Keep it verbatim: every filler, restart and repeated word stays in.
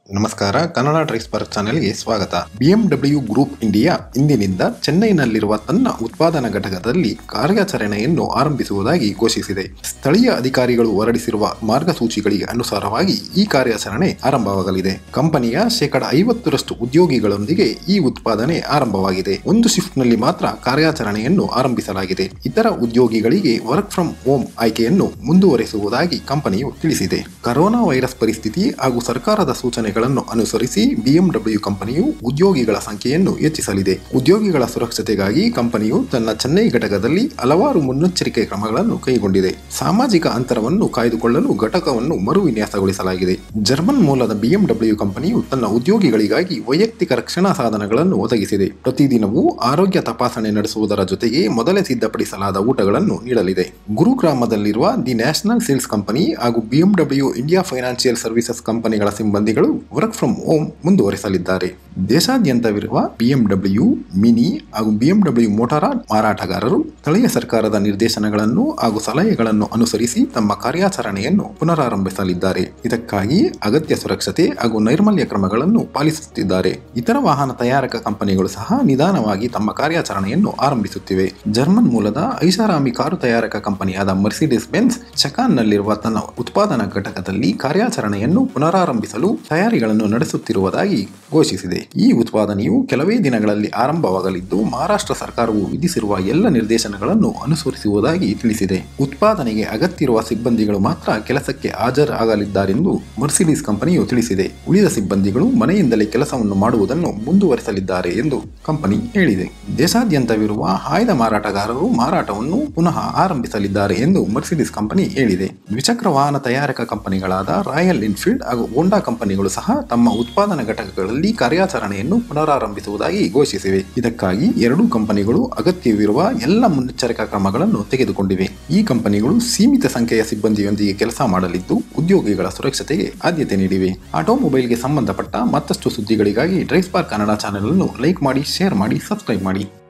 ನಮಸ್ಕಾರ, Kannada drive spark ಚಾನೆಲ್ಗೆ ಸ್ವಾಗತ. ಬಿಎಂಡಬ್ಲ್ಯೂ ಗ್ರೂಪ್ ಇಂಡಿಯಾ ಇಂದಿನಿಂದ ಚೆನ್ನೈನಲ್ಲಿರುವ ತನ್ನ ಉತ್ಪಾದನಾ ಘಟಕದಲ್ಲಿ ಕಾರ್ಯಾಚರಣೆಯನ್ನು ಆರಂಭಿಸುವುದಾಗಿ ಘೋಷಿಸಿದೆ. ಸ್ಥಳೀಯ ಅಧಿಕಾರಿಗಳು ಹೊರಡಿಸಿರುವ ಮಾರ್ಗಸೂಚಿಗಳಿಗೆ ಅನುಸಾರವಾಗಿ ಈ ಕಾರ್ಯಾಚರಣೆ ಆರಂಭವಾಗಲಿದೆ. ಕಂಪನಿಯ ಶೇಕಡ ಐವತ್ತರಷ್ಟು ಉದ್ಯೋಗಿಗಳೊಂದಿಗೆ ಈ ಉತ್ಪಾದನೆ ಆರಂಭವಾಗಿದೆ. ಒಂದು ಶಿಫ್ಟ್ನಲ್ಲಿ ಮಾತ್ರ ಕಾರ್ಯಾಚರಣೆಯನ್ನು ಆರಂಭಿಸಲಾಗಿದೆ. ಇತರ ಉದ್ಯೋಗಿಗಳಿಗೆ ವರ್ಕ್ ಫ್ರಮ್ ಹೋಮ್ ಆಯ್ಕೆಯನ್ನು ಮುಂದುವರೆಸುವುದಾಗಿ ಕಂಪನಿಯು ತಿಳಿಸಿದೆ. ಕರೋನಾ ವೈರಸ್ ಪರಿಸ್ಥಿತಿ ಹಾಗೂ ಸರ್ಕಾರದ ಸೂಚನೆ ಅನುಸರಿಸಿ ಬಿಎಂಡಬ್ಲ್ಯೂ ಕಂಪನಿಯು ಉದ್ಯೋಗಿಗಳ ಸಂಖ್ಯೆಯನ್ನು ಹೆಚ್ಚಿಸಲಿದೆ. ಉದ್ಯೋಗಿಗಳ ಸುರಕ್ಷತೆಗಾಗಿ ಕಂಪನಿಯು ತನ್ನ ಚೆನ್ನೈ ಘಟಕದಲ್ಲಿ ಹಲವಾರು ಮುನ್ನೆಚ್ಚರಿಕೆ ಕ್ರಮಗಳನ್ನು ಕೈಗೊಂಡಿದೆ. ಸಾಮಾಜಿಕ ಅಂತರವನ್ನು ಕಾಯ್ದುಕೊಳ್ಳಲು ಘಟಕವನ್ನು ಮರು ವಿನ್ಯಾಸಗೊಳಿಸಲಾಗಿದೆ. ಜರ್ಮನ್ ಮೂಲದ ಬಿಎಂಡಬ್ಲ್ಯೂ ಕಂಪನಿಯು ತನ್ನ ಉದ್ಯೋಗಿಗಳಿಗಾಗಿ ವೈಯಕ್ತಿಕ ರಕ್ಷಣಾ ಸಾಧನಗಳನ್ನು ಒದಗಿಸಿದೆ. ಪ್ರತಿದಿನವೂ ಆರೋಗ್ಯ ತಪಾಸಣೆ ನಡೆಸುವುದರ ಜೊತೆಗೆ ಮೊದಲೇ ಸಿದ್ಧಪಡಿಸಲಾದ ಊಟಗಳನ್ನು ನೀಡಲಿದೆ. ಗುರುಗ್ರಾಮದಲ್ಲಿರುವ ದಿ ನ್ಯಾಷನಲ್ ಸೇಲ್ಸ್ ಕಂಪನಿ ಹಾಗೂ ಬಿಎಂಡಬ್ಲ್ಯೂ ಇಂಡಿಯಾ ಫೈನಾನ್ಷಿಯಲ್ ಸರ್ವಿಸಸ್ ಕಂಪನಿಗಳ ಸಿಬ್ಬಂದಿಗಳು ವರ್ಕ್ ಫ್ರಮ್ ಹೋಮ್ ಮುಂದುವರೆಸಲಿದ್ದಾರೆ. ದೇಶಾದ್ಯಂತವಿರುವ ಬಿಎಂಡಬ್ಲ್ಯೂ, ಮಿನಿ ಹಾಗೂ ಬಿಎಂಡಬ್ಲ್ಯೂ ಮೋಟಾರ್ ಮಾರಾಟಗಾರರು ಸ್ಥಳೀಯ ಸರ್ಕಾರದ ನಿರ್ದೇಶನಗಳನ್ನು ಹಾಗೂ ಸಲಹೆಗಳನ್ನು ಅನುಸರಿಸಿ ತಮ್ಮ ಕಾರ್ಯಾಚರಣೆಯನ್ನು ಪುನರಾರಂಭಿಸಲಿದ್ದಾರೆ. ಇದಕ್ಕಾಗಿ ಅಗತ್ಯ ಸುರಕ್ಷತೆ ಹಾಗೂ ನೈರ್ಮಲ್ಯ ಕ್ರಮಗಳನ್ನು ಪಾಲಿಸುತ್ತಿದ್ದಾರೆ. ಇತರ ವಾಹನ ತಯಾರಕ ಕಂಪನಿಗಳು ಸಹ ನಿಧಾನವಾಗಿ ತಮ್ಮ ಕಾರ್ಯಾಚರಣೆಯನ್ನು ಆರಂಭಿಸುತ್ತಿವೆ. ಜರ್ಮನ್ ಮೂಲದ ಐಷಾರಾಮಿ ಕಾರು ತಯಾರಕ ಕಂಪನಿಯಾದ ಮರ್ಸಿಡಿಸ್ ಬೆಂಜ್ ಚೆಕಾನ್ನಲ್ಲಿರುವ ತನ್ನ ಉತ್ಪಾದನಾ ಘಟಕದಲ್ಲಿ ಕಾರ್ಯಾಚರಣೆಯನ್ನು ಪುನರಾರಂಭಿಸಲು ತಯಾರಿಗಳನ್ನು ನಡೆಸುತ್ತಿರುವುದಾಗಿ ಘೋಷಿಸಿದೆ. ಈ ಉತ್ಪಾದನೆಯು ಕೆಲವೇ ದಿನಗಳಲ್ಲಿ ಆರಂಭವಾಗಲಿದ್ದು, ಮಹಾರಾಷ್ಟ್ರ ಸರ್ಕಾರವು ವಿಧಿಸಿರುವ ಎಲ್ಲ ನಿರ್ದೇಶನಗಳನ್ನು ಅನುಸರಿಸುವುದಾಗಿ ತಿಳಿಸಿದೆ. ಉತ್ಪಾದನೆಗೆ ಅಗತ್ಯವಿರುವ ಸಿಬ್ಬಂದಿಗಳು ಮಾತ್ರ ಕೆಲಸಕ್ಕೆ ಹಾಜರಾಗಲಿದ್ದಾರೆಂದು ಮರ್ಸಿಡಿಸ್ ಕಂಪನಿಯು ತಿಳಿಸಿದೆ. ಉಳಿದ ಸಿಬ್ಬಂದಿಗಳು ಮನೆಯಿಂದಲೇ ಕೆಲಸವನ್ನು ಮಾಡುವುದನ್ನು ಮುಂದುವರೆಸಲಿದ್ದಾರೆ ಎಂದು ಕಂಪನಿ ಹೇಳಿದೆ. ದೇಶಾದ್ಯಂತವಿರುವ ಆಯ್ದ ಮಾರಾಟಗಾರರು ಮಾರಾಟವನ್ನು ಪುನಃ ಆರಂಭಿಸಲಿದ್ದಾರೆ ಎಂದು ಮರ್ಸಿಡಿಸ್ ಕಂಪನಿ ಹೇಳಿದೆ. ದ್ವಿಚಕ್ರ ವಾಹನ ತಯಾರಕ ಕಂಪನಿಗಳಾದ ರಾಯಲ್ ಎನ್ಫೀಲ್ಡ್ ಹಾಗೂ ಹೋಂಡಾ ಕಂಪನಿಗಳು ಸಹ ತಮ್ಮ ಉತ್ಪಾದನಾ ಘಟಕಗಳಲ್ಲಿ ಕಾರ್ಯಾಚರಣೆಯನ್ನು ಪುನರಾರಂಭಿಸುವುದಾಗಿ ಘೋಷಿಸಿವೆ. ಇದಕ್ಕಾಗಿ ಎರಡೂ ಕಂಪನಿಗಳು ಅಗತ್ಯವಿರುವ ಎಲ್ಲ ಮುನ್ನೆಚ್ಚರಿಕಾ ಕ್ರಮಗಳನ್ನು ತೆಗೆದುಕೊಂಡಿವೆ. ಈ ಕಂಪನಿಗಳು ಸೀಮಿತ ಸಂಖ್ಯೆಯ ಸಿಬ್ಬಂದಿಯೊಂದಿಗೆ ಕೆಲಸ ಮಾಡಲಿದ್ದು, ಉದ್ಯೋಗಿಗಳ ಸುರಕ್ಷತೆಗೆ ಆದ್ಯತೆ ನೀಡಿವೆ. ಆಟೋಮೊಬೈಲ್ಗೆ ಸಂಬಂಧಪಟ್ಟ ಮತ್ತಷ್ಟು ಸುದ್ದಿಗಳಿಗಾಗಿ ಡ್ರೈವ್ ಸ್ಪಾರ್ಕ್ ಕನ್ನಡ ಚಾನೆಲ್ ಅನ್ನು ಲೈಕ್ ಮಾಡಿ, ಶೇರ್ ಮಾಡಿ, ಸಬ್ಸ್ಕ್ರೈಬ್ ಮಾಡಿ.